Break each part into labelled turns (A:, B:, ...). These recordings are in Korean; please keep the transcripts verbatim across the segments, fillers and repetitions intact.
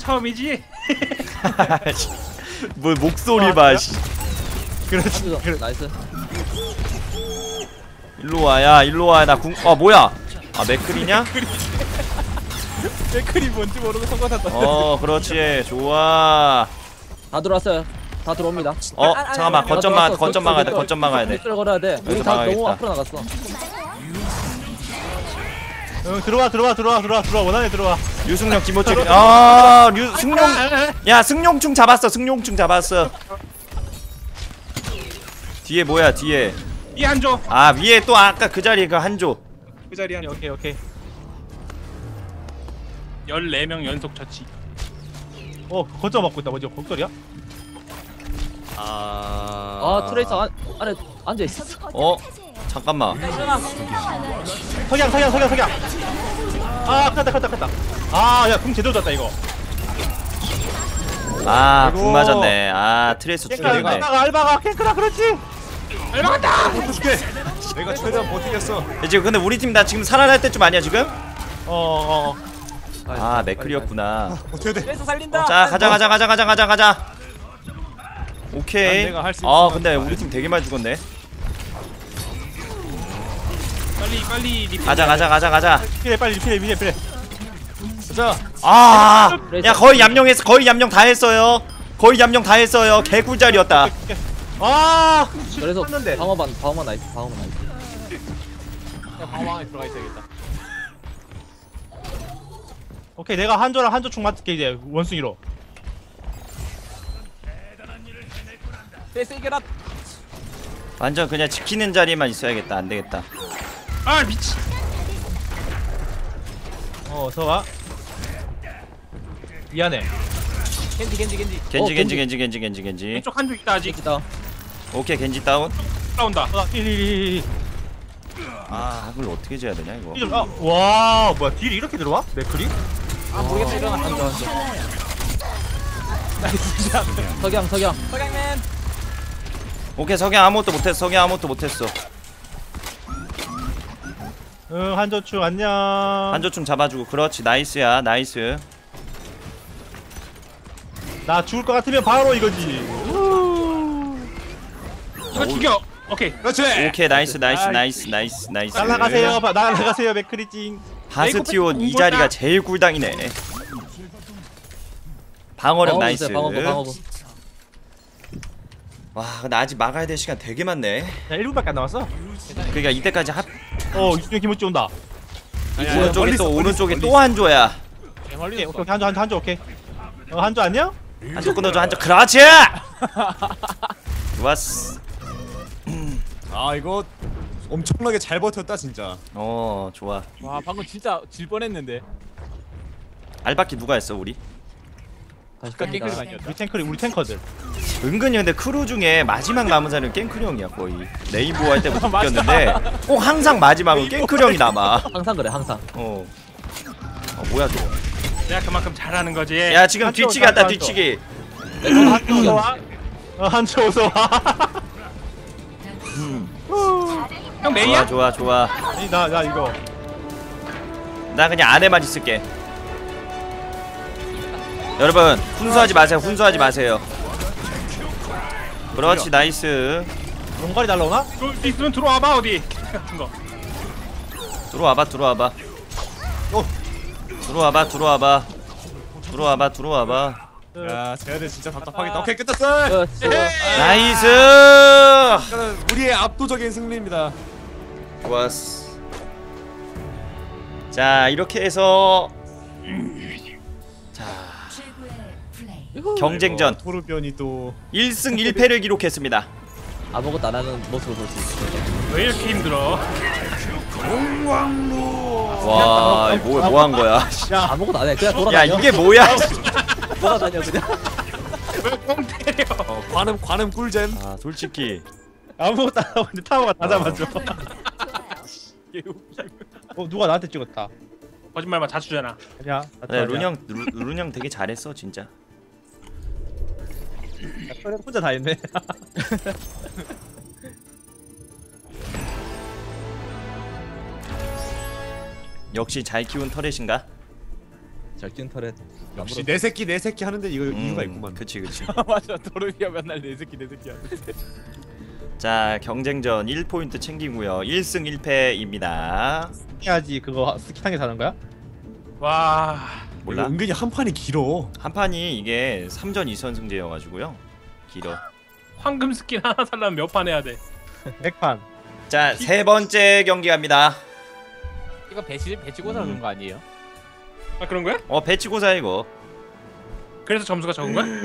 A: 처음이지?
B: 뭐 목소리 봐. 씨.
C: 그렇지. 그래. 나이스.
B: 일로 와야 일로 와야 나 궁. 아 뭐야? 아 맥클이냐?
D: 맥클이 뭔지 모르고 성공했다.
B: 어 그렇지 좋아.
C: 다 들어왔어요. 다 들어옵니다.
B: 어 잠깐만 거점 막 거점 막아야 돼 거점 막아야 돼.
C: 걸 걸어야 돼. 우리 다 너무 앞으로 나갔어.
D: 응 들어와 들어와 들어와 들어와 들어와 원안에 들어와.
B: 유승룡 김호철. 아 류 승룡. 야 승룡충 잡았어 승룡충 잡았어. 뒤에 뭐야 뒤에.
A: 이 한조.
B: 아 위에 또 아까 그 자리 그 한조.
A: 그 자리 한.
D: 오케이 오케이.
A: 열네 명 연속 처치.
D: 어 거점 먹고 있다. 뭐지 곡소리야?
B: 아.
C: 아 트레이서 안, 안에 앉아 있어.
B: 어 잠깐만.
D: 석양 석양 석양 석양. 아 컸다 컸다 컸다. 아야 궁 제대로 졌다 이거.
B: 아
D: 아이고.
B: 궁 맞았네. 아 트레이서
D: 깽크라
B: 죽였네.
D: 알바가 알바가 깽크라 그렇지.
A: 알바갔다.
D: 어떡해. 내가 최대한 버티겠어.
B: 지금 근데 우리 팀 나 지금 살아날 때쯤 아니야 지금?
D: 어어.
B: 아 맥클이었구나.
D: 어떻게 돼?
A: 그래서 살린다.
B: 자 가자 가자 가자 가자 가자 가자. 오케이.
D: 내가 할수
B: 아
D: 있어.
B: 근데 우리 팀 되게 많이 죽었네.
A: 빨리 빨리 리필.
B: 가자 가자 가자 가자.
D: 피해 빨리 피해 피해 피해. 자.
B: 아, 야 거의 얌령했어. 거의 얌령 다 했어요. 거의 얌령 다 했어요. 개꿀자리였다.
D: 아.
C: 그래서
D: 했는데.
C: 방어반 방어만 나이스. 방어만 나이스.
D: 그냥 방황에 들어가 있어야겠다. 오케이 내가 한조랑 한조충 맡을게 이제 원숭이로.
A: 쎄쎄 이겨라.
B: 완전 그냥 지키는 자리만 있어야겠다. 안 되겠다.
A: 아 미치.
D: 어 어서 와. 미안해.
A: 겐지 겐지 겐지.
B: 겐지
C: 어,
B: 겐지 겐지 겐지 겐지 겐지.
A: 왼쪽 한조 있다 아직.
C: 있다.
B: 오케이 겐지 다운.
A: 올라온다.
D: 아 일일이.
B: 아 이걸 어떻게 재야 되냐 이거.
D: 아, 와 뭐야 딜이 이렇게 들어와? 맥클이?
A: 아 모르겠다 일어나.
C: 앉아 앉아.
A: 나이스 샷.
C: 석양 석양.
A: 서강맨.
B: 오케이 석양 아무것도 못했어. 석양 아무것도 못했어.
D: 응 한조충 안녕.
B: 한조충 잡아주고 그렇지 나이스야 나이스.
D: 나 죽을 것 같으면 바로 이거지.
A: 이거 죽여. 오케이. 그렇지.
B: 오케이 나이스 나이스 나이스 나이스 나이스.
D: 날라가세요 바- 날라가세요 맥클이 찡.
B: 바스티온 이 자리가 제일 꿀당이네. 방어력 나이스.
C: 방어부 방어부.
B: 와 근데 아직 막아야 될 시간 되게 많네.
D: 야 일 분밖에 안 남았어.
B: 그러니까 이때까지 합
D: 어 유승현 김우찌 온다.
B: 오른쪽에 또 오른쪽에 또 한조야.
D: 오케이 오케이 한조 한조 한조 오케이. 어 한조 안녕?
B: 한조 끊어줘 한조. 그렇지. 좋았어.
E: 아 이거 엄청나게 잘 버텼다 진짜.
B: 어 좋아.
A: 와 방금 진짜 질 뻔했는데.
B: 알바키 누가 했어 우리?
C: 다시
A: 깽크리
C: 갑니다.
A: 많이
D: 우리 탱크리 우리 탱커들.
B: 은근히 근데 크루 중에 마지막 남은 사람은 깽크리 형이야 거의. 레인보우 할 때부터 느꼈는데 꼭 항상 마지막은 깽크리 형이 남아.
C: 항상 그래 항상.
B: 어. 어 뭐야 저거.
A: 내가 그만큼 잘하는 거지.
B: 야 지금
D: 한조,
B: 뒤치기 왔다
D: 한조,
B: 뒤치기.
D: 한조 어서 와. 어 한조 어서 와.
A: 형 메이야?
B: 좋아 좋아 좋아.
D: 아니 나 나 이거.
B: 나 그냥 안에만 있을게. 여러분 훈수하지 마세요. 훈수하지 마세요. 그렇지 나이스.
D: 용가리 날라오나?
A: 쏠 수 있으면 들어와봐 어디. 같은 거.
B: 들어와봐 들어와봐.
D: 어.
B: 들어와봐 들어와봐. 들어와봐 들어와봐.
E: 야 쟤네들 진짜 답답하겠다. 오케이 끝났어.
C: 끝.
B: 나이스.
E: 이거는 우리의 압도적인 승리입니다.
B: 좋았어. 자 이렇게 해서 자 경쟁전
E: 토르변이 또
B: 일 승 일 패를 기록했습니다.
C: 아무것도 안 하는 모습을 볼 수 있어.
A: 왜 이렇게 힘들어?
B: 와 뭐 뭐 한 거야?
C: 아무것도 안 해. 그냥
B: 야
C: 돌아다녀.
B: 이게 뭐야?
C: 돌아다녀 그냥.
A: 왜뻥 때려?
E: 어, 관음 관음 꿀잼.
B: 아 솔직히
D: 아무것도 안 하고 있는데 타워가 다 잡아줘. 어 누가 나한테 찍었다.
A: 거짓말만 자주잖아.
D: 아니야.
B: 네, 룬형 룬형 되게 잘했어 진짜.
D: 혼자 다 했네.
B: 역시 잘 키운 터렛인가?
C: 절진 터렛.
E: 역시 내 새끼 내 새끼 하는데 이거 이유가 있구만.
B: 음, 그치 그치.
F: 맞아 도르비아 맨날 내 새끼 내 새끼 하는데.
B: 자 경쟁전 일 포인트 챙기고요. 일 승 일 패입니다.
D: 해야지 그거 스키탕에 사는 거야?
A: 와.
B: 몰라.
E: 은근히 한 판이 길어.
B: 한 판이 이게 삼 전 이 선승제여가지고요. 길어.
A: 황금 스킨 하나 살려면 몇 판 해야 돼?
D: 백 판.
B: 자 세 번째 경기 갑니다.
F: 이거 배치 배치고사 그런 거 아니에요?
A: 아 그런 거야?
B: 어 배치고사 이거.
A: 그래서 점수가 적은 거야?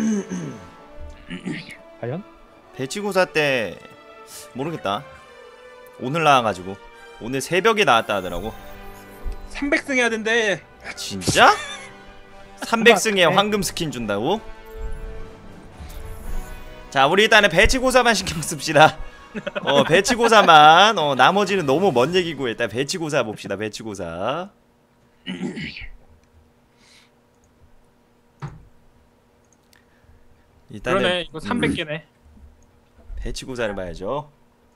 D: 과연?
B: 배치고사 때 모르겠다. 오늘 나와가지고 오늘 새벽에 나왔다 하더라고.
A: 삼백 승 해야 된대.
B: 진짜? 삼백 승에 황금 스킨 준다고? 자 우리 일단은 배치고사만 신경 씁시다. 어 배치고사만. 어 나머지는 너무 먼 얘기고 일단 배치고사 봅시다. 배치고사. 일단은
A: 그러네. 이거 삼백 개네.
B: 배치고사를 봐야죠.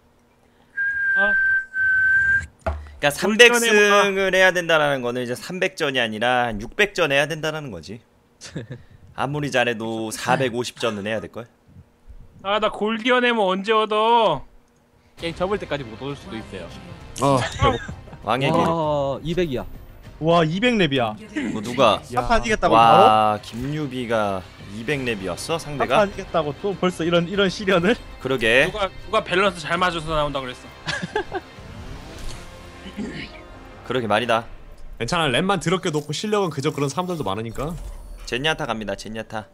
A: 아.
B: 그러니까 삼백 승을 해야 된다라는 거는 이제 삼백 전이 아니라 한 육백 전 해야 된다는 거지. 아무리 잘해도 사백오십 전은 해야 될 걸.
A: 아 나 골디언 뭐 언제 얻어?
F: 게임 접을 때까지 못 얻을 수도 있어요.
E: 어.
B: 왕의 길.
C: 와 이백이야.
D: 와 이백 랩이야.
B: 뭐 누가?
D: 한판 이겼다고 바로?
B: 와 김유비가 이백 랩이었어 상대가?
D: 한판 이겼다고 또 벌써 이런 이런 시련을?
B: 그러게.
A: 누가 누가 밸런스 잘 맞아서 나온다 그랬어.
B: 그러게 말이다.
E: 괜찮아 랩만 더럽게 놓고 실력은 그저 그런 사람들도 많으니까.
B: 젠야타 갑니다. 젠야타.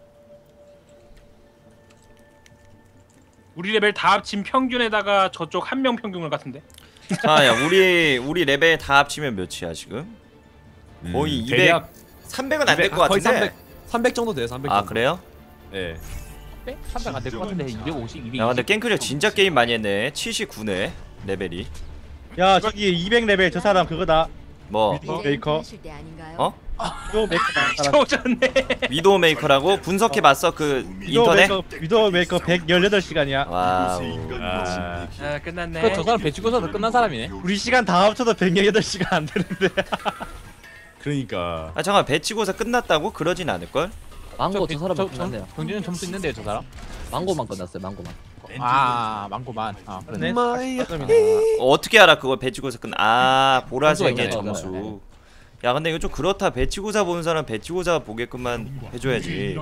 A: 우리 레벨 다 합친 평균에다가 저쪽 한 명 평균을 같은데.
B: 자야 우리 우리 레벨 다 합치면 몇이야 지금? 거의 이백.
E: 대략
B: 삼백은 안 될 것
E: 아, 거의
B: 같은데.
E: 삼백, 삼백 정도 돼요. 삼백.
B: 아
E: 정도.
B: 그래요?
E: 예.
F: 삼백 안 될 것 같은데 이백오십, 이백이십.
B: 야 근데 깽크리어 진짜 게임 많이 했네. 칠십구네 레벨이.
D: 야 저기 이백 레벨 저 사람 그거다.
B: 뭐
D: 위도우 메이커.
B: 어?
D: 위도우 메이커다. 사람.
A: 저졌네.
B: 위도우 메이커라고 분석해봤어 그
D: 위도우
B: 인터넷?
D: 메이커 위도우 메이커 백십팔 시간이야.
B: 와우.
E: 아,
A: 아 끝났네.
F: 그저 사람 배치고사도 끝난 사람이네.
D: 우리 시간 다 합쳐도 백십팔 시간 안 되는데.
E: 그러니까.
B: 아 잠깐 배치고사 끝났다고? 그러진 않을걸?
C: 망고 저,
F: 저
C: 사람
F: 저-
C: 끝났네요.
F: 경진은 점수 있는데요 저 사람?
C: 망고만 끝났어요. 망고만.
F: 아 많구만. 아 그러네.
D: 네.
B: 어, 어떻게 알아 그거 배치고사 끝? 아 보라색의
C: 점수가 있네.
B: 점수. 야 근데 이거 좀 그렇다. 배치고사 보는 사람 배치고사 보게끔만 해줘야지.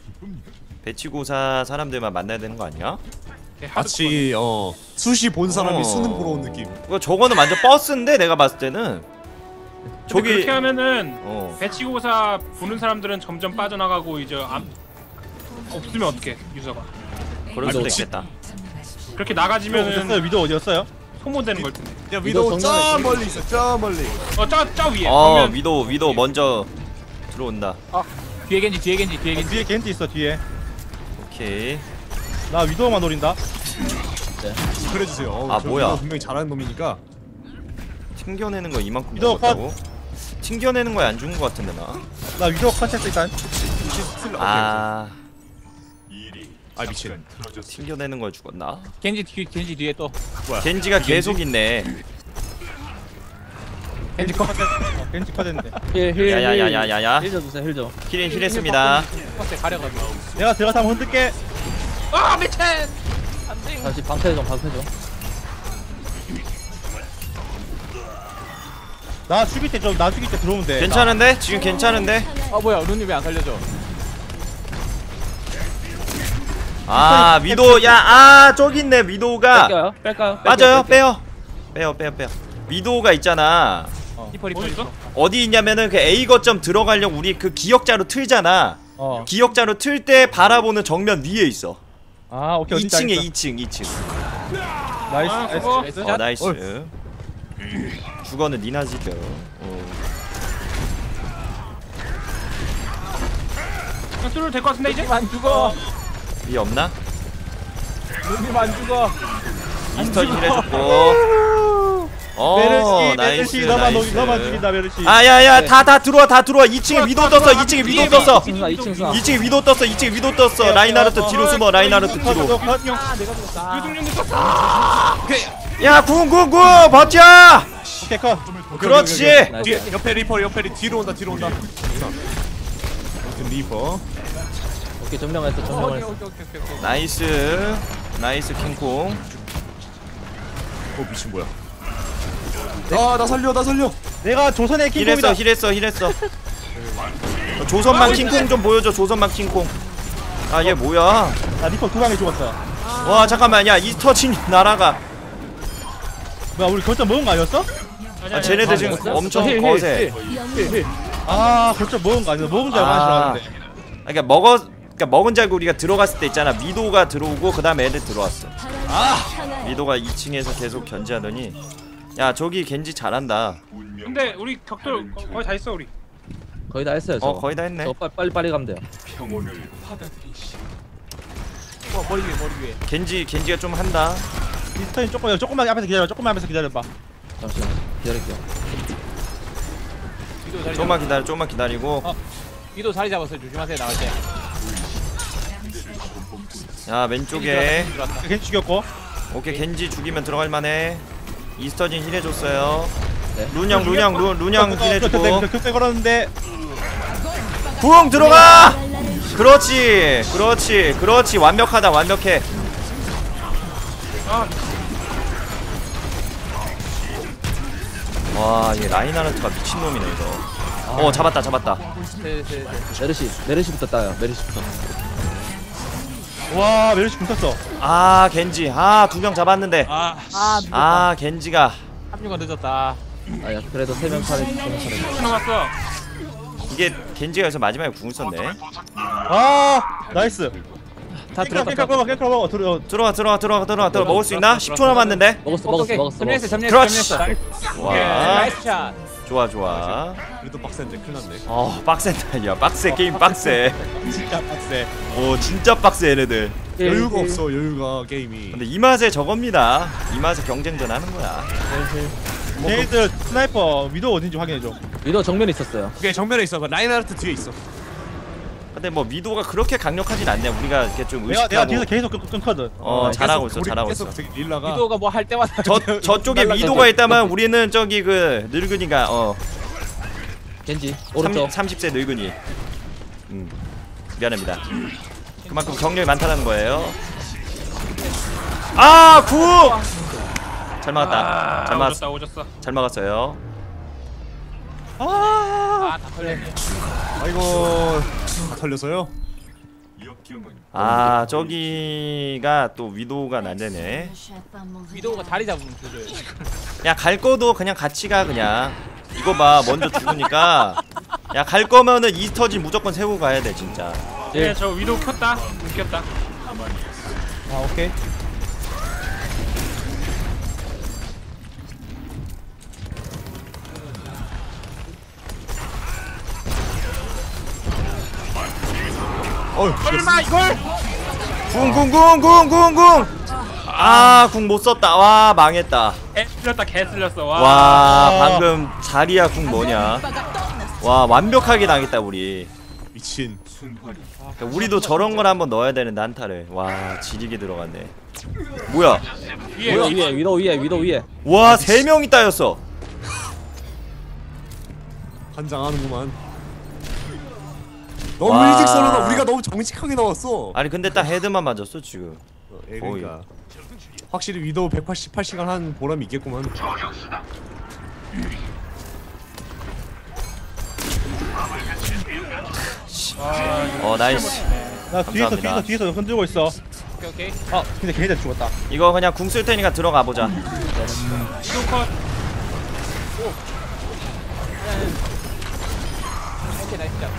B: 배치고사 사람들만 만나야 되는 거 아니야?
E: 마치 어 수시 본 사람이
B: 어.
E: 수능 보러 온 느낌.
B: 이거 저거는 완전 버스인데 내가 봤을 때는.
A: 저기
B: 저기
A: 그렇게 하면은
B: 어
A: 배치고사 보는 사람들은 점점 빠져나가고 이제 안 없으면 어떡해 유저가.
B: 그럴 수도
E: 그렇지.
B: 있겠다.
A: 그렇게
D: 위도우
A: 나가지면은
D: 어디였어요? 위도우 어디였어요?
A: 소모되는 걸 텐데.
E: 야
C: 위도우
E: 위도우 저
C: 정면에
E: 멀리 있어. 저 멀리.
A: 어저 저 위에.
B: 어
A: 그러면
B: 위도 위도 먼저 들어온다.
F: 뒤에 겐지 뒤에 겐지 뒤에
D: 어,
F: 겐지.
D: 뒤에 겐지 있어 뒤에.
B: 오케이.
D: 나 위도우만 노린다.
E: 그래 주세요. 어,
B: 아,
E: 저
B: 뭐야.
E: 위도우 분명히 잘하는 놈이니까.
B: 튕겨내는 거 이만큼
D: 위도우
B: 먹었다고? 튕겨내는 거에 안 죽은 거 같은데 나?
D: 나 위도우 컨텐츠 일단.
B: 아
E: 아 미친.
B: 튕겨내는 거에 죽었나?
F: 겐지 뒤 겐지 뒤에 또.
B: 겐지가 계속 있네.
D: 겐지 컷. 어, 겐지 컷했는데.
C: 힐힐
B: 야야야야야야.
C: 힐 줘주세요. 힐 줘.
B: 힐인 힐했습니다.
F: 컷에 가려가지고.
D: 내가 들어가서 한번 흔들게.
A: 아 미친.
C: 다시 방패 좀 방패 좀.
D: 나 죽일 때 좀 나 죽일 때 들어오면 돼.
B: 괜찮은데? 지금 괜찮은데?
F: 아 뭐야 루님 왜 안 살려줘?
B: 아 위도 야아 저기 있네 위도가.
C: 뺄까요? 뺄까요?
B: 맞아요 빼요. 빼요 빼요 빼요. 위도가 있잖아.
F: 리퍼 리퍼
A: 어디
F: 리퍼.
A: 있어?
B: 어디 있냐면은 그 A 거점 들어가려고 우리 그 기억자로 틀잖아.
D: 어.
B: 기억자로 틀 때 바라보는 정면 위에 있어.
D: 아 오케이 어디
B: 이 층에 이 층 이 층.
D: 나이스.
A: 아,
D: 나이스.
A: 그거.
F: 나이스
B: 어
F: 샷.
B: 나이스. 죽어는 니나 지벼. 어.
A: 뚫을 될것 같은데 이제?
F: 안 죽어.
B: 위 없나?
F: 루님 안 죽어.
B: 인스턴 힐 해줬고. 어
D: 메르시
B: 나이스
D: 메르시 너만 녹이 너만
B: 나이스.
D: 죽인다 메르시.
B: 아야야 다 다 들어와 다 들어와. 이 층에 위도 떴어. 이 층에 위도 떴어.
C: 이층 수나 이층 수나.
B: 이 층에 위도 떴어. 이 층에 위도 떴어. 라인하르트 뒤로 숨어. 라인하르트 뒤로.
F: 아 내가 죽었다.
A: 유승윤도 썼어.
B: 야 구구구 버텨.
D: 오케이 컷.
B: 그렇지.
C: 나이스.
E: 뒤에 옆에 리퍼 옆에 리 뒤로 온다 뒤로 온다. 리퍼.
C: 오케이 점령했어
F: 오케이
C: 점령했어.
F: 오케이 오케이 오케이 오케이.
B: 나이스 나이스 킹콩.
E: 어 미친 뭐야? 아나 살려 나 살려.
D: 내가 조선의 킹콩이다.
B: 힐했어 힐했어 힐했어. 어, 조선만 킹콩 좀 보여줘. 조선만 킹콩. 아 얘 뭐야?
D: 나 리퍼 두 방에 죽었어.
B: 와 잠깐만 야 이스터진 날아가.
D: 뭐야 우리 거점 먹은 거 아니었어?
A: 아니,
B: 아
A: 아니,
B: 쟤네들
A: 아니,
B: 지금
C: 먹었어?
B: 엄청
C: 힐, 힐,
B: 거세.
C: 힐, 힐.
D: 아 거점 먹은 거 아니야? 먹은 줄 알고
B: 아.
D: 하시는데.
B: 그러니까 먹어 그러니까 먹은 줄 알고 우리가 들어갔을 때 있잖아. 미도가 들어오고 그 다음에 애들 들어왔어.
D: 아
B: 미도가 이 층에서 계속 견제하더니 야 저기 겐지 잘한다.
A: 근데 우리 격돌 거- 거의 다 했어 우리.
C: 거의 다 했어요. 저거.
B: 어 거의 다 했네.
C: 저 빨리 빨리 빨리 가면 돼요.
F: 어, 머리 위에 머리 위에.
B: 겐지 겐지가 좀 한다.
D: 미스터님 조금 조금만 앞에서 기다려. 조금만 앞에서 기다려봐.
C: 잠시만 기다릴게요.
F: 위도 자리
B: 조금만
F: 잡.
B: 기다려 조금만 기다리고.
D: 어.
F: 위도 자리 잡았어요. 조심하세요 나갈 때.
B: 야 왼쪽에
F: 들어왔다.
D: 괜히 죽였고.
B: 오케이 겐지 죽이면 들어갈 만해. 이스터진 힐해줬어요.
C: 네.
B: 룬형 룬형 룬 룬형 힐해주고.
D: 그때 걸었는데.
B: 부엉 들어가. 그렇지 그렇지 그렇지 완벽하다 완벽해.
A: 아
B: 와얘 라인하르트가 미친놈이네 이거. 어 잡았다 잡았다.
F: 네, 네, 네.
C: 메르시 메르시부터 따요. 메르시부터.
D: 와 멜시 붙었어.
B: 아 겐지 아 두 명 잡았는데.
F: 아, 아, 늦었다.
B: 아 겐지가
F: 합류가 늦었다.
C: 아야 그래도 세 명 차례 세명 차례.
A: 남았어.
B: 이게 겐지가 여기서 마지막에 궁을 썼네.
D: 아 나이스.
F: 다
D: 깽카
F: 들어갔다.
D: 깽카 먹어 깽카 먹어. 들어.
B: 들어와 들어와 들어와 들어와 들어와 먹을 수 있나? 십 초 남았는데.
C: 먹었어
F: 오케이,
C: 먹었어
F: 오케이.
C: 먹었어
F: 점령했어
C: 먹었어.
F: 점령했어
B: 그렇지.
F: 점령했어.
B: 와
F: 나이스 샷.
B: 좋아 좋아.
E: 그래도 빡센데 큰일 났네.
B: 어 빡센다. 야 빡세 게임 빡세.
D: 진짜 빡세.
B: 오 진짜 빡세 얘네들.
E: 여유가 없어 여유가 게임이.
B: 근데 이 맛에 저겁니다. 이 맛에 경쟁전 하는 거야.
D: 걔들 스나이퍼 위도 어딘지 확인해줘.
C: 위도 정면 있었어요.
E: 그게 정면에 있어. 라인하르트 뒤에 있어.
B: 근데 뭐 미도가 그렇게 강력하진 않네. 우리가 이렇게 좀
D: 내가 내가
B: 의식하고.
D: 뒤에서 계속 끊- 끊거든.
B: 어 잘하고 있어
E: 우리
B: 잘하고
E: 계속
B: 있어.
E: 되게 릴라가.
F: 위도가 뭐 할 때마다
B: 저 저쪽에
F: 날라가-
B: 위도가 있다면 우리는 저기 그 늙은이가 어
C: 겐지 오른쪽.
B: 삼십 세 늙은이. 음 미안합니다. 그만큼 경력이 많다는 거예요. 아 구. 잘 막았다. 잘 막았어.
A: 오졌다 오졌어.
B: 잘 막았어요.
D: 아
F: 아다 털렸네.
E: 아이고 다 털려서요.
B: 아 저기가 또 위도가 난데네.
F: 위도가 다리 잡으면 조져요.
B: 야 갈 거도 그냥 같이 가 그냥. 이거 봐 먼저 죽으니까. 야 갈 거면은 이스터진 무조건 세우고 가야 돼 진짜.
A: 네, 저 위도 켰다. 웃겼다.
D: 아 오케이.
E: 어휴.
A: 설마 이걸?
B: 궁궁궁궁궁궁. 아궁 못 썼다. 와 망했다.
A: 개 쓸렸다 개 쓸렸어. 와.
B: 와 방금 자리야 궁 뭐냐. 와 완벽하게 당했다 우리.
E: 미친.
B: 그러니까 우리도 저런 걸 한번 넣어야 되는데 한타를. 와 지리게 들어갔네. 뭐야?
A: 위에
C: 위도
A: 위에.
C: 위에 위도 위에 위도 위에.
B: 와 세 명이 따였어.
E: 환장하는구만. 너무
B: 와.
E: 일찍 썰어놔. 우리가 너무 정직하게 나왔어.
B: 아니 근데 딱 헤드만 맞았어 지금.
E: 어, 예, 그러니까. 확실히 위도우 백팔십팔 시간 한 보람이 있겠구만.
B: 어 나이스.
D: 나 뒤에서
B: 감사합니다.
D: 뒤에서 뒤에서 흔들고 있어.
F: 오케이 오케이.
D: 아 근데 걔네들 죽었다.
B: 이거 그냥 궁 쓸 테니까 들어가 보자.
A: 위도 컷.
F: 오케이 나이스 샷.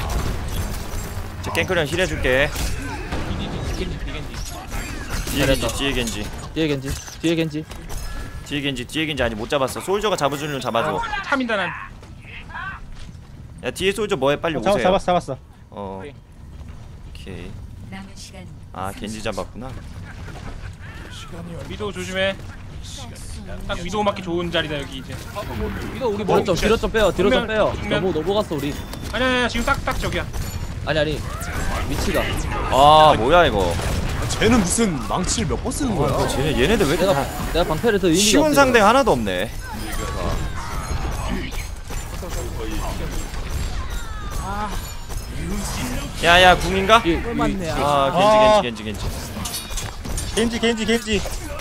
B: 저 깽크령 힐 해줄게.
F: 겐지 겐지.
B: 뒤에 겐지 뒤에 겐지
C: 뒤에 겐지 뒤에 겐지.
B: 뒤에 겐지 뒤에 겐지 아니 못 잡았어. 솔저가 잡아주려면 잡아줘.
A: 참인다 난.
B: 야 뒤에 솔저 뭐해 빨리
D: 잡았
B: 오세요.
D: 잡았어 잡았어.
B: 어
F: 오케이.
B: 오케이.
G: 남은 시간
B: 아 겐지 잡았구나.
A: 위도 조심해. 딱 위도 맞기 좋은 자리다 여기 이제.
F: 위도 우리 뭐
C: 뒤로 좀 뒤로 좀 빼요. 뒤로 좀 빼요.
A: 정면.
C: 너무 넘어갔어 우리.
A: 아니 아니 지금 딱 딱 저기야.
C: 아니 아니 위치가.
B: 아 뭐야 이거.
E: 아, 쟤는 무슨 망치를 몇 번 쓰는 거야?
B: 쟤네 얘네들 왜
C: 내가
B: 이렇게
C: 내가 방패를 더 의미가
B: 쉬운
C: 없어.
B: 상대 하나도 없네. 야야 궁인가?
C: 이-
F: 꿀 맞네. 아,
B: 아
D: 아.
B: 겐지 겐지 겐지 겐지.
D: 겐지 겐지 겐지.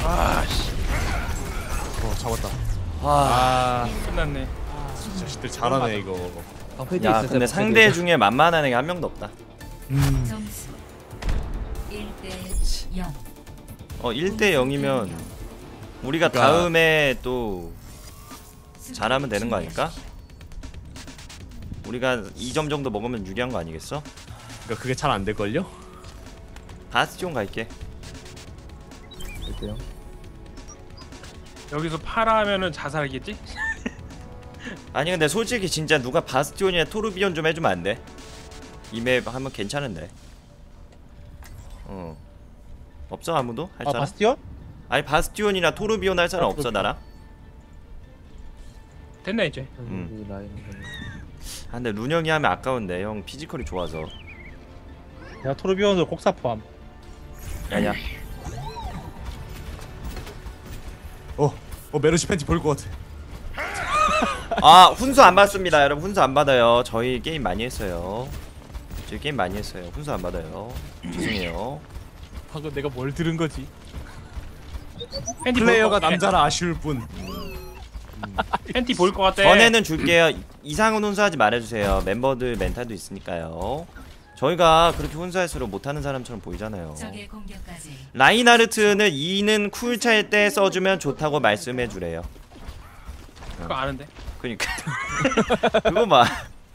E: 어 잡았다.
B: 와.
E: 아
A: 끝났네.
E: 자식들 잘하네 이거.
C: 방패도
B: 야
C: 있을
B: 근데
C: 때
B: 상대
C: 방패도
B: 중에 만만한 애가 한 명도 없다.
E: 음.
G: 점수 일 대 영.
B: 어 일 대 영이면 우리가
E: 그러니까-
B: 다음에 또 잘하면 되는 거 아닐까? 우리가 이 점 정도 먹으면 유리한 거 아니겠어?
E: 그러니까 그게 잘 안 될 걸요?
B: 바스티온 갈게.
C: 있을게요.
A: 여기서 파라 하면은 자살하겠지?
B: 아니 근데 솔직히 진짜 누가 바스티온이나 토르비온 좀 해주면 안 돼? 이 맵 하면 괜찮은데. 어 없어 아무도 할
D: 아
B: 사람?
D: 바스티온?
B: 아니 바스티온이나 토르비온 할 사람 없어 나랑?
A: 됐나 이제?
B: 음.
C: 이 라인.
B: 아 근데 룬형이 하면 아까운데 형 피지컬이 좋아서.
D: 야 토르비온으로 곡사 포함.
B: 야야
E: 어, 어 메르시 팬티 볼 것 같아.
B: 아 훈수 안 받습니다 여러분. 훈수 안 받아요. 저희 게임 많이 했어요. 저희 게임 많이 했어요. 훈수 안 받아요. 죄송해요.
F: 방금 내가 뭘 들은 거지?
A: 팬티
E: 플레이어가
A: 볼 거-
E: 남자라 아쉬울 뿐.
A: 팬티 보일 것 같아.
B: 전에는 줄게요. 이상은 훈수하지 말아주세요. 멤버들 멘탈도 있으니까요. 저희가 그렇게 훈수할수록 못하는 사람처럼 보이잖아요.
G: 적의 공격까지
B: 라인하르트는 이는 쿨 찰 때 써주면 좋다고 말씀해주래요.
A: 그거 아는데.
B: 그니까 그거 막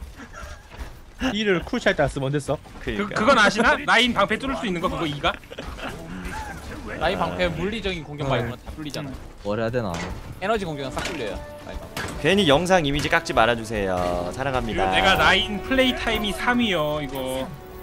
D: 이를 쿨 찰 때 쓰면 언제 써?
A: 그
B: 그니까
A: 그건 아시나? 라인 방패 뚫을 수 있는 거 그거 이가?
F: 라인 방패 물리적인 공격 말고는 다 뚫리잖아.
C: 뭘 해야 되나?
F: 에너지 공격은 싹 뚫려요. 라인 방패.
B: 괜히 영상 이미지 깎지 말아주세요. 사랑합니다.
A: 이거 내가 라인 플레이 타임이 삼이요 이거.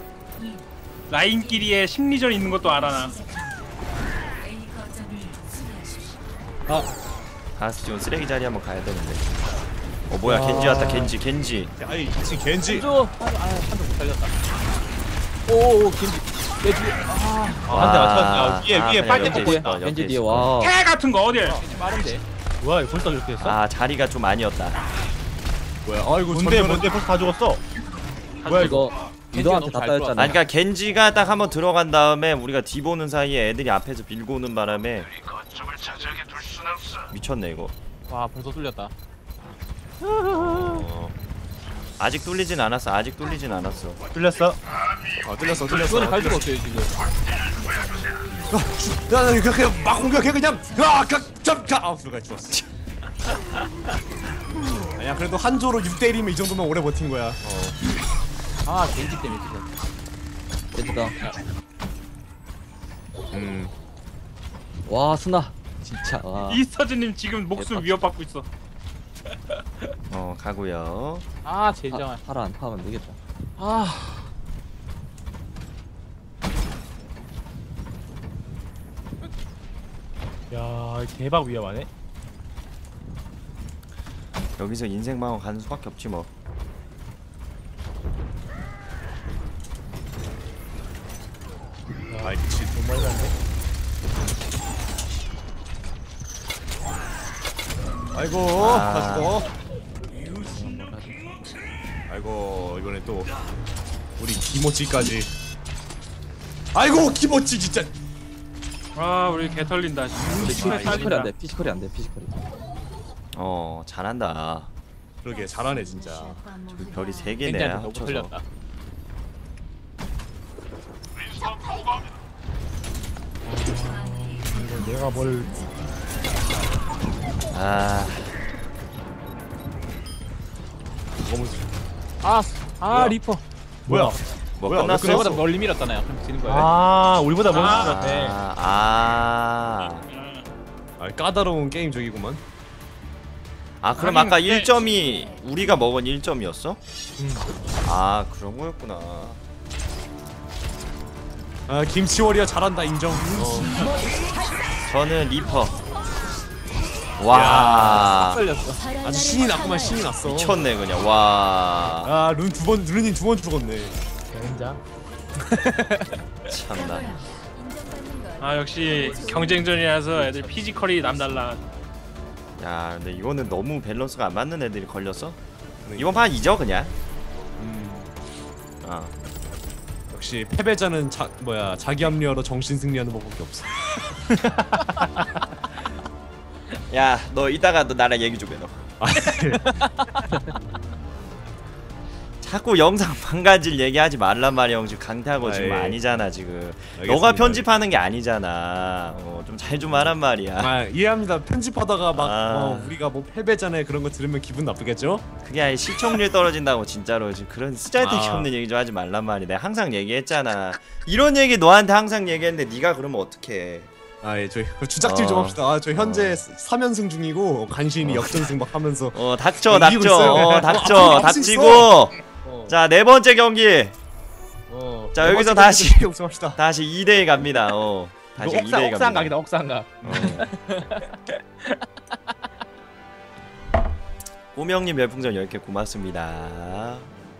A: 라인끼리의 심리전 있는 것도 알아 나.
G: A 거점을 수비하십시오.
D: 아
B: 바스티온 쓰레기 자리 한번 가야 되는데. 어 뭐야
D: 와.
B: 겐지 왔다. 겐지 겐지.
E: 아이 지금 겐지.
F: 한조 한조 못 살렸다. 오오 김지 내 뒤에
D: 한 대 맞췄다. 위에
B: 아,
D: 위에
B: 그냥
D: 빨대
B: 여기
D: 먹고
B: 있어,
D: 있다.
B: 여기
C: 겐지 뒤에
B: 있어.
C: 와.
A: 캐 같은 거 어딜?
F: 겐지 빠른데.
D: 뭐야 이거 벌써 이렇게 했어?
B: 아 자리가 좀 아니었다.
E: 뭐야? 아이고
D: 뭔데
E: 전면은-
D: 뭔데 벌써 다 죽었어?
C: 뭐야 이거 위도한테
F: 너무
C: 다
F: 잘
C: 따였잖아.
B: 아니 그러니까 겐지가 딱 한번 들어간 다음에 우리가 뒤 보는 사이에 애들이 앞에서 밀고 오는 바람에 미쳤네 이거.
F: 와 벌써 뚫렸다.
B: 어. 아직 뚫리진 않았어. 아직 뚫리진 않았어.
D: 뚫렸어?
E: 아 뚫렸어 뚫렸어.
F: 이거는 갈 수가 없어요 지금.
E: 야, 나 그냥, 그냥 막 공격해 그냥. 야, 각점가. 아, 불가 죽었어. 아니야, 그래도 한조로 육 대 일이면 이 정도면 오래 버틴 거야. 어.
F: 아 겐지 때문에 지금.
C: 겐지다.
B: 음.
C: 와 스나. 진짜. 와.
A: 이스터즈님 지금 목숨 위협받고 있어.
B: 어 가고요.
F: 아 젠장아.
C: 파라 안 파면 되겠다.
F: 아
D: 야 대박 위험하네.
B: 여기서 인생 방어 가는 수밖에 없지 뭐.
E: 아이 미친.
D: 정말 잘네.
E: 아이고,
B: 아.
E: 다 죽어. 아이고, 이번에 또 우리 기모치까지. 아이고, 기모치 진짜.
A: 아 우리 개 털린다.
C: 피지컬이 안 돼. 피지컬이 안 돼. 피지컬이.
B: 어 잘한다.
E: 그러게 잘하네 진짜.
B: 별이 세 개네
F: 겐지한테 너무
B: 합쳐서.
F: 털렸다.
D: 내가 뭘
B: 아
E: 너무
F: 아, 아
E: 뭐야?
F: 리퍼.
E: 뭐야?
B: 뭐
E: 뭐야,
B: 끝났어?
F: 그거보다 멀리 밀었잖아요. 그럼 지는 거예요.
D: 아 우리보다 먼저
A: 아.
D: 죽었네.
B: 아, 아,
E: 아, 까다로운 게임 적이구만.
B: 아 그럼
A: 하긴
B: 아까
A: 근데-
B: 일 점이 우리가 먹은 일 점이었어? 아 그런 거였구나.
E: 아, 김치워리야 잘한다 인정. 어.
B: 저는 리퍼. 와
F: 살렸어.
E: 아주 신이 났구만 신이 났어.
B: 미쳤네 그냥. 와
E: 아, 룬 두 번, 룬이 두 번 죽었네.
D: 인자.
B: 참나.
A: 아 역시 경쟁전이라서 애들 피지컬이 남달라.
B: 야 근데 이거는 너무 밸런스가 안 맞는 애들이 걸렸어. 이번 판 이죠 그냥.
E: 음.
B: 아
E: 역시 패배자는 자 뭐야 자기 합리화로 정신 승리하는 법밖에 없어.
B: 야, 너 이따가 너 나랑 얘기 좀 해. 너.
E: 아,
B: 자꾸 영상 망가질 얘기하지 말란 말이야. 형 지금 강타하고 지금
E: 아, 예.
B: 아니잖아 지금.
E: 알겠습니다.
B: 너가 편집하는 게 아니잖아. 어, 좀 잘 좀 하란 말이야.
E: 아 이해합니다. 편집하다가 막
B: 아.
E: 어, 우리가 뭐 패배자네 그런 거 들으면 기분 나쁘겠죠?
B: 그게 아니 시청률 떨어진다고 진짜로 지금 그런 쓰잘데기
E: 아.
B: 없는 얘기 좀 하지 말란 말이야. 내가 항상 얘기했잖아. 이런 얘기 너한테 항상 얘기했는데 네가 그러면 어떡해.
E: 아 예, 저희 그 주작질 좀
B: 어.
E: 합시다. 아, 저 현재 삼 연승 중이고 간신히
B: 어.
E: 역전승 막 하면서
B: 어 닥쳐
E: 이기고
B: 닥쳐.
E: 있어요.
B: 어
E: 어,
B: 닥쳐
E: 앞으로 갈수
B: 닥치고.
F: 어.
B: 자 네 번째 경기.
F: 어.
B: 자 여기서 다시
E: 우승합시다.
B: 다시 이 대 일 갑니다. 어 다시 이 대
F: 옥상
B: 일
F: 옥상
B: 갑니다.
F: 각이다 옥상 각.
B: 어. 꼬명님 별풍선 열 개 고맙습니다.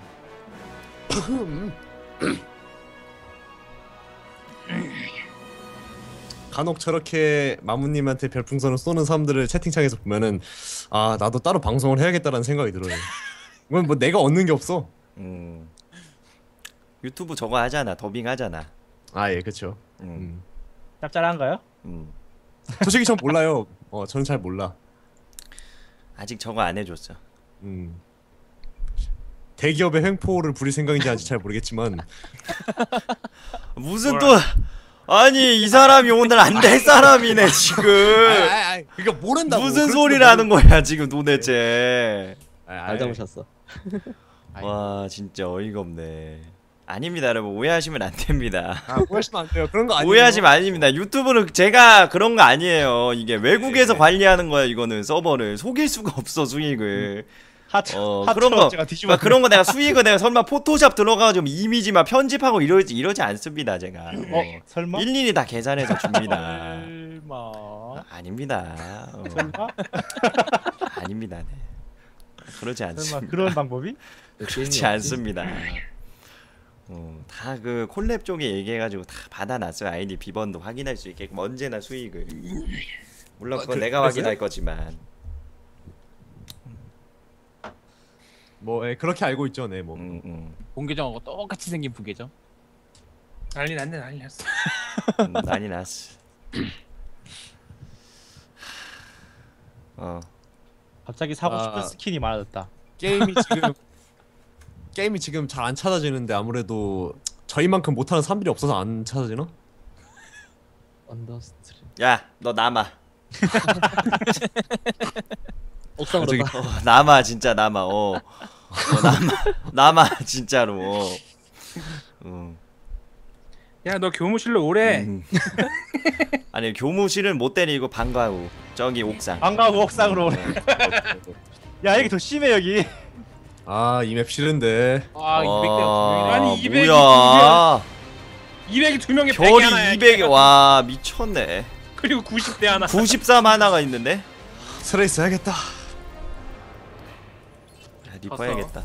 E: 간혹 저렇게 마무님한테 별풍선을 쏘는 사람들을 채팅창에서 보면은 아 나도 따로 방송을 해야겠다라는 생각이 들어요. 이건 뭐 내가 얻는 게 없어.
B: 음 유튜브 저거 하잖아. 더빙 하잖아.
E: 아 예 그렇죠.
B: 음.
E: 음.
D: 짭짤한가요?
B: 음.
E: 솔직히 전 몰라요. 어 저는 잘 몰라.
B: 아직 저거 안 해줬어.
E: 음. 대기업의 횡포를 부릴 생각인지 아직 잘 모르겠지만
B: 무슨 또 아니 이 사람이 오늘 안 될 사람이네 지금.
E: 그러니까 모른다고.
B: 무슨 소리를 하는 거야 지금 도대체.
C: 잘 잡으셨어.
B: 와 진짜 어이가 없네. 아닙니다 여러분 오해하시면 안 됩니다.
E: 아, 오해하시면 안 돼요. 그런 거 아니에요.
B: 오해하시면 아닙니다. 유튜브는 제가 그런 거 아니에요. 이게 외국에서
E: 네.
B: 관리하는 거야. 이거는 서버를 속일 수가 없어 수익을.
D: 하트
B: 어
D: 하트
B: 그런 거
D: 제가 뒤집어
B: 막 그런 거 내가 수익을 내가 설마 포토샵 들어가가지고 이미지 막 편집하고 이러지 이러지 않습니다 제가.
D: 어 설마?
B: 일일이 다 계산해서 줍니다.
D: 설마
B: 아, 아닙니다. 어,
D: 설마
B: 아닙니다. 네. 그러지
D: 설마
B: 않습니다.
D: 그런 방법이?
B: 그렇지 않습니다. 어, 다 그 콜랩 쪽에 얘기해가지고 다 받아놨어요. 아이디 비번도 확인할 수 있게끔 언제나 수익을. 물론 그건
E: 그-
B: 내가
E: 그랬어요?
B: 확인할 거지만.
E: 뭐 예, 그렇게 알고 있죠. 네 뭐.
B: 음, 음.
F: 본계정하고 똑같이 생긴 부계정.
A: 난리 났네 난리 났어.
B: 음, 난리 났어. 어.
D: 갑자기 사고
E: 아.
D: 싶은 스킨이 많아졌다.
E: 게임이 지금 게임이 지금 잘 안 찾아지는데 아무래도 저희만큼 못하는 사람들이 없어서 안 찾아지나?
C: 언더스트림.
B: 야, 너 남아.
C: 옥상으로
E: 저기-
C: 다.
B: 어, 남아 진짜 남아. 어. 어 남아. 남아 진짜로. 어. 음.
A: 야 너 교무실로 오래.
B: 음. 아니 교무실을 못 때리고 방과후 저기 옥상.
D: 방과후 옥상으로 오래. 야 여기 더 심해 여기.
E: 아 이 맵 싫은데.
F: 아 이백 대
B: 와,
A: 아니, 이백이
B: 뭐야?
A: 이백이 두 명에 백이
B: 별이
A: 하나야.
B: 이백. 와 미쳤네.
A: 그리고 구십 대 하나.
B: 구십삼 하나가 있는데.
E: 스트레스 해야겠다.
B: 야, 리퍼
A: 컸어.
B: 해야겠다.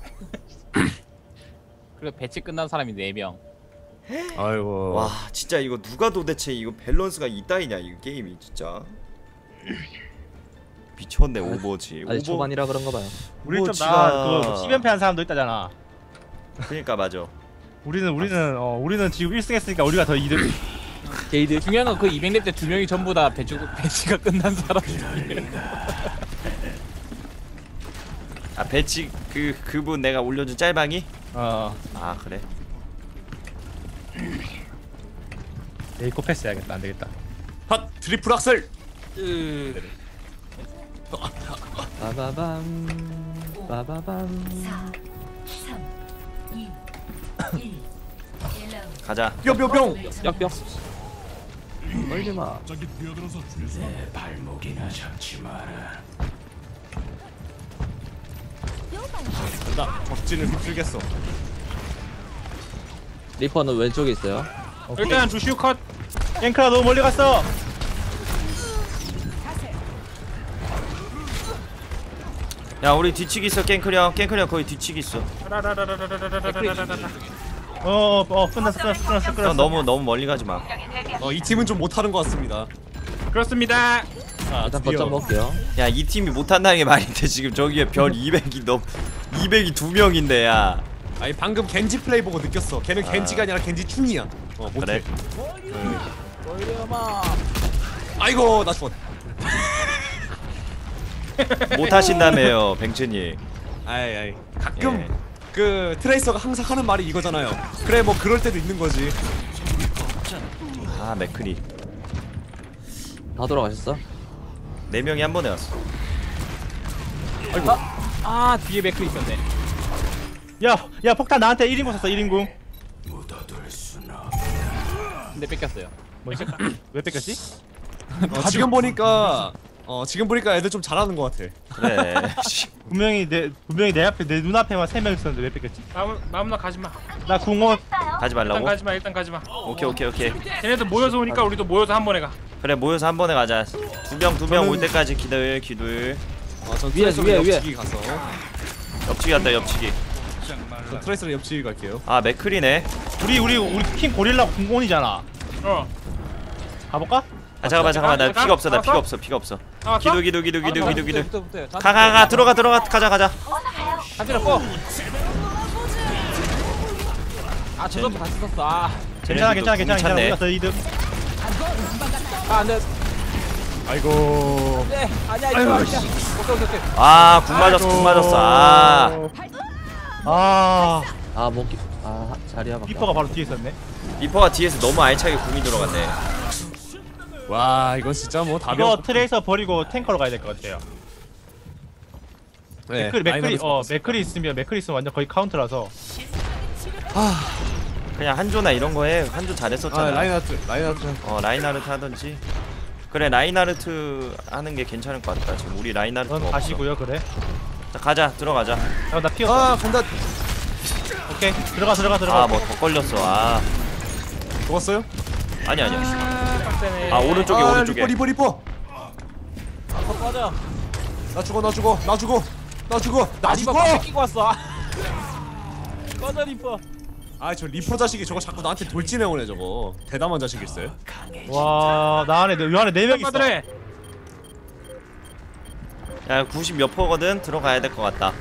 F: 그리고 배치 끝난 사람이 네 명.
E: 아이고.
B: 와 진짜 이거 누가 도대체 이거 밸런스가 이따이냐 이거 게임이 진짜. 미쳤네 오버워치.
C: 아직 초반이라 그런가 봐요.
D: 우리
B: 오버워치가-
D: 좀나그 십연패 한 사람도 있다잖아.
B: 그러니까 맞아.
D: 우리는 우리는 어 우리는 지금 일 승 했으니까 우리가 더 이득.
C: 게이드.
F: 중요한 건 그 이백 렙 때 두 명이 전부 다 배치 배치가 끝난 사람들이에요.
B: 아 배치 그 그분 내가 올려준 짤방이?
D: 어
B: 아 그래.
D: 에이코 패스 해야겠다. 안 되겠다.
E: 핫 트리플 악셀.
C: 빠바밤. 빠바밤.
G: 사, 삼, 이, 일. 일 라운드.
B: 가자.
E: 뿅뿅뿅.
C: 뿅뿅. 멀지 마.
E: 나 적진을 휩쓸겠어.
C: 리퍼는 왼쪽에 있어요.
A: 일단 루시우 컷.
D: 앵크라 너무 멀리 갔어.
B: 야 우리 뒤치기 있어 깽크령. 깽크령 거의 뒤치기 있어.
D: 어어 끝났어 끝났어 끝났어
B: 형
D: 끝났어.
B: 너무 너무 멀리 가지 마.
E: 어 이 팀은 좀 못하는 것 같습니다.
A: 그렇습니다.
E: 아,
C: 일단
E: 드디어.
C: 거점 먹을게요.
B: 야 이 팀이 못한다는 게 말인데 지금 저기에 별 이백이 넘 이백이 두 명인데 야.
E: 아니 방금 겐지 플레이 보고 느꼈어. 걔는
B: 아.
E: 겐지가 아니라 겐지 충이야. 어 못해.
B: 그래.
F: 월드마.
E: 아이고 나 죽었.
B: 못 하신다며요, 뱅츠님.
E: 아이 아이 가끔
B: 예.
E: 그 트레이서가 항상 하는 말이 이거잖아요. 그래 뭐 그럴 때도 있는 거지.
B: 아, 맥크리.
C: 다 돌아가셨어?
B: 네 명이 한 번에 왔어.
F: 아 뒤에 맥클 있었네.
D: 야야 폭탄 나한테 일 인공 썼어 일 인공.
F: 근데 뺏겼어요.
D: 뭐 있을까? 왜 뺏겼지?
E: 어, 지금 보니까 어 지금 보니까 애들 좀 잘하는 것 같아.
B: 그래.
D: 분명히 내 분명히 내 앞에 내 눈앞에만 세 명 있었는데 왜 뺏겼지?
A: 마음 마음나 가지 마.
D: 나 궁원.
B: 가지
A: 일단
B: 말라고?
A: 가지 마. 일단 가지 마.
B: 오케이, 오케이, 오케이.
A: 쟤네들 모여서 오니까 우리도 모여서 한 번에 가.
B: 그래, 모여서 한 번에 가자. 두 명, 두 명 올
E: 저는-
B: 때까지 기들, 기들.
E: 어, 전
C: 위에,
E: 트레이서로
C: 위에, 위에.
E: 옆치기 가서
B: 옆치기 간다, 옆치기.
E: 전 트레이서로 옆치기 갈게요.
B: 아, 맥크리네.
D: 우리 우리 우리 킹 고릴라 궁원이잖아.
A: 어.
D: 가볼까?
B: 아, 잠깐만, 잠깐만. 나
A: 잠깐,
B: 피가 없어, 나
A: 잠깐.
B: 피가 없어, 피가 없어.
A: 나왔어?
B: 기도, 기도, 기도, 기도, 기도, 기도.
F: 붙어요, 붙어요.
B: 가, 가, 가. 들어가, 들어가. 가자, 가자.
F: 한지라 꺼. 아 저것도 같이 썼어. 아,
D: 괜찮아 괜찮아 괜찮아 괜찮아.
B: 찾네.
D: 우리가 더 이득.
F: 아 안돼.
E: 아이고.
F: 네 아니야 이거 아니야. 오케이 오케이 오케이.
B: 아, 궁 맞았어, 궁 맞았어. 아.
D: 아
C: 아 목기 아 자리야 막
D: 리퍼가 바로 뒤에 있었네.
B: 리퍼가 뒤에서 너무 알차게 궁이 들어갔네.
E: 와 이건 진짜 뭐 답이
D: 이거
E: 없.
D: 트레이서 버리고 탱커로 가야 될 것 같아요.
E: 네,
D: 맥크리 맥크리
E: 라인하면서
D: 어
E: 봤어.
D: 맥크리 있으면 맥크리 있으면 완전 거의 카운트라서.
B: 그냥 한조나 이런 거 해. 한조
E: 아
B: 잘했었잖아.
E: 라인하트 라인하트.
B: 어, 라인하르트 하던지. 그래, 라인하르트 하는 게 괜찮을 것 같다. 지금 우리 라인하르트가
D: 넌
B: 없어.
D: 가시고요 그래.
B: 자, 가자. 들어가자.
D: 어, 나 피었어.
E: 아 간다.
D: 오케이 들어가 들어가 들어가.
B: 아, 뭐 더 걸렸어. 아.
E: 죽었어요?
B: 아니, 아니야.
A: 빡세네.
B: 아, 오른쪽에,
E: 아,
B: 오른쪽에.
E: 리퍼 리퍼 리퍼.
F: 아 꺼져.
E: 나 죽어 나 죽어 나 죽어 나 죽어 나
F: 아 리버
E: 죽어.
F: 뺏기고 왔어. 아. 꺼져 리퍼.
E: 아 저 리퍼 자식이 저거 자꾸 나한테 돌진해 오네 저거. 대담한 자식일세.
D: 와나 안에 요 안에 네 명 있어.
A: 빠들해.
B: 야, 구십 몇 퍼거든. 들어가야 될 것 같다.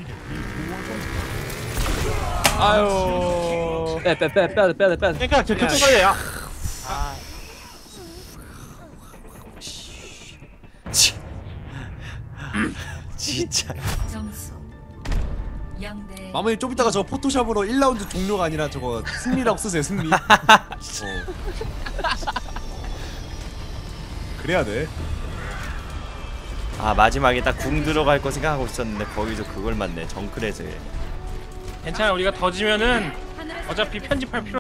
E: 아유.
C: 빼빼빼빼빼빼
D: 그러니까 저 그쪽 거예요.
B: 진짜.
G: 점수 영 대
E: 마무리 좀 이따가 저 포토샵으로 일 라운드 종료가 아니라 저거 승리라고 쓰세요 승리. 어. 그래야 돼.
B: 아, 마지막에 딱 궁 들어갈 거 생각하고 있었는데 거기서 그걸 맞네. 정크레즈.
A: 괜찮아. 우리가 더 지면은 어차피 편집할 필요